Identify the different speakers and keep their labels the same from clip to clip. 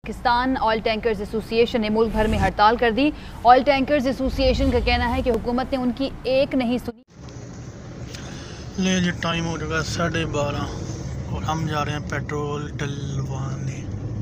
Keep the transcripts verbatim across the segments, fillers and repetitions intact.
Speaker 1: Pakistan oil tankers association ने मुल्क भर में हड़ताल कर दी। ऑयल टैंकर्स एसोसिएशन का कहना है कि हुकूमत ने उनकी एक नहीं सुनी।
Speaker 2: ले जी टाइम हो चुका है साढ़े बारह और हम जा रहे हैं पेट्रोल डलवाने।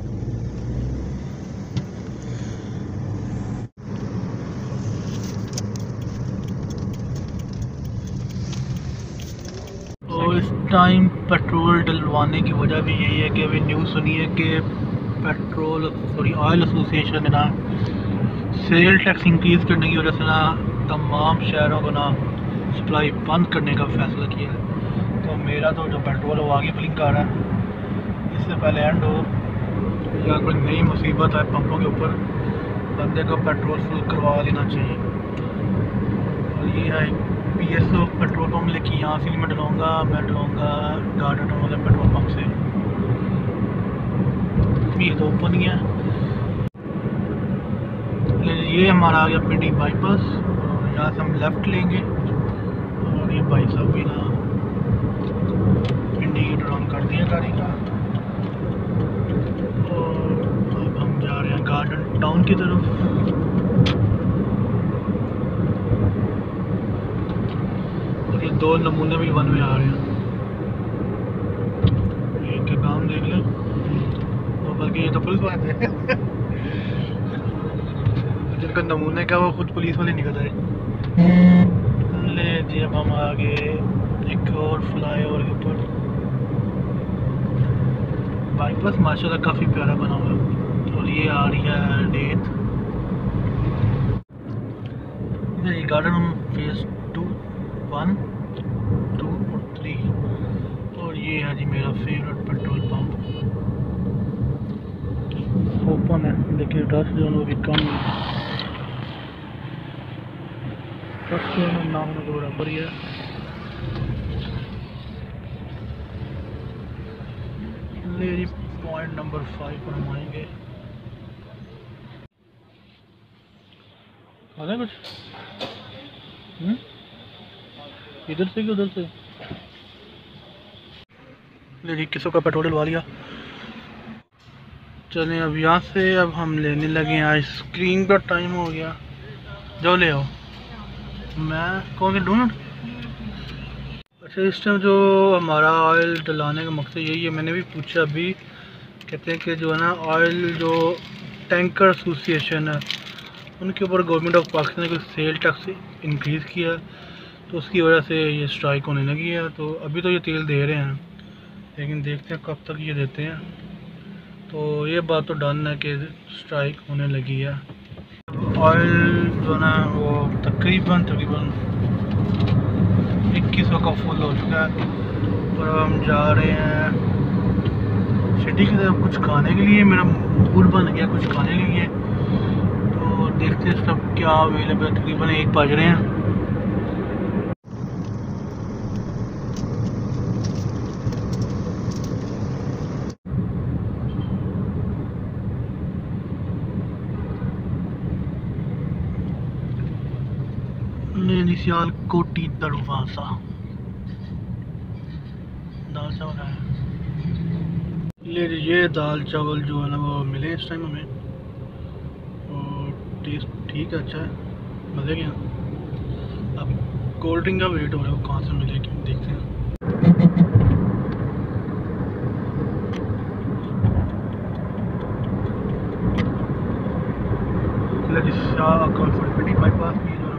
Speaker 2: और इस टाइम पेट्रोल डलवाने की वजह भी यही है कि अभी न्यूज़ सुनी है कि पेट्रोल सॉरी ऑयल एसोसिएशन ने ना सेल टैक्स इंक्रीज़ करने की वजह से ना तमाम शहरों को ना सप्लाई बंद करने का फैसला किया है। तो मेरा तो जो पेट्रोल है वो आगे ब्लिंक आ रहा है। इससे पहले एंड हो या कोई नई मुसीबत है पंपों के ऊपर, बंदे को पेट्रोल फुल करवा लेना चाहिए। और ये है P S O petrol pump, लेकिन यहाँ से नहीं मैं डलाऊँगा, मैं डलाऊँगा गार्डन वाले पेट्रोल पम्प से। ये तो ओपन ही है। ये हमारा आ गया पिंडी बाईपास, यहाँ से हम लेफ़्ट लेंगे और ये भाई साहब भी ना इंडिकेटर ऑन कर दिया गाड़ी का। और अब हम जा रहे हैं गार्डन टाउन की तरफ। और ये दो नमूने भी वन में आ रहे हैं, एक का काम देख लें। और बल्कि ये तो पुलिस वाले थे जिनका नमूने का वो खुद पुलिस वाले निकल आए। ले जी अब हम आगे एक और फ्लाई ओवर के ऊपर। बाईपास माशाल्लाह काफ़ी प्यारा बना हुआ है। और ये आ रही है डेट, ये garden phase two one two और थ्री। और ये है जी मेरा फेवरेट पेट्रोल पंप, ओपन है। देखिए डस्ट जो है भी कम है, नाम तो बराबर ही है। ले जी पॉइंट नंबर फाइव पर हम आएंगे। आ गया कुछ इधर से कि उधर से? ले जी किसों का पेट्रोल डलवा लिया। चलें अब यहाँ से अब हम लेने लगे हैं आइसक्रीम का टाइम हो गया। जाओ ले आओ। मैं कौन सा डोनट? अच्छा, इस टाइम जो हमारा ऑयल डलाने का मकसद यही है। मैंने भी पूछा अभी, कहते हैं कि जो है ना ऑयल जो टैंकर एसोसिएशन है उनके ऊपर गवर्नमेंट ऑफ पाकिस्तान ने कोई सेल टैक्स इंक्रीज़ किया, तो उसकी वजह से ये स्ट्राइक होने लगी है। तो अभी तो ये तेल दे रहे हैं, लेकिन देखते हैं कब तक ये देते हैं। तो ये बात तो डन है कि स्ट्राइक होने लगी है। ऑयल जो ना वो तकरीबन तकरीबन इक्कीस सौ का फुल हो चुका है। और अब हम जा रहे हैं सिटी की तरफ कुछ खाने के लिए। मेरा मूड बन गया कुछ खाने के लिए, तो देखते हैं सब क्या अवेलेबल है। तकरीबन एक बज रहे हैं। सियाल कोटी दरवाज़ा दाल चावल है। ले ये दाल चावल जो है ना वो मिले इस टाइम हमें, और टेस्ट ठीक है, अच्छा है, मज़े के हैं। अब कोल्ड ड्रिंक का वेट हो रहा है, वो कहाँ से मिलेगी देखते हैं। शाह बाईपास भी